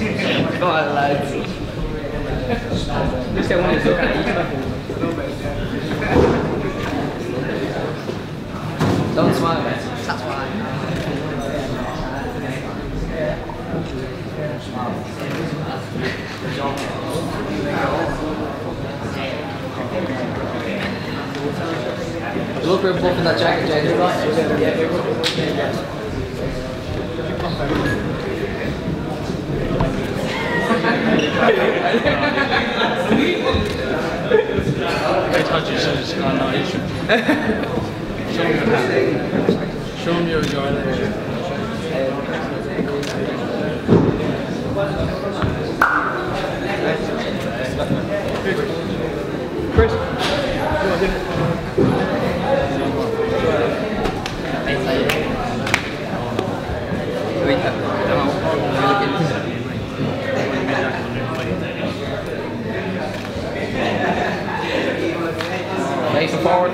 Come on, lads. Just get one of these. Don't smile, mate. That's why. Look, we're both in that jacket, Jay. You're right. They touch you, so it's not nice. Show them your guy there. Chris. Facing forward.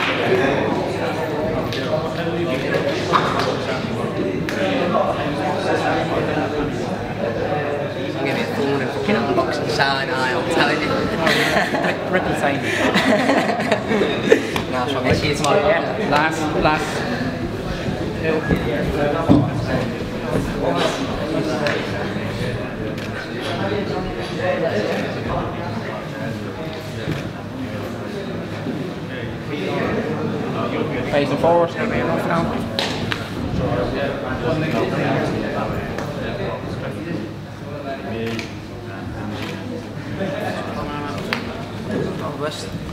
I'm gonna be falling and fucking unboxing sign, I'm telling you. Ripple sign. Nah, so I'll see you tomorrow. Yeah. Last. Facing forward, it's going to be enough now. West.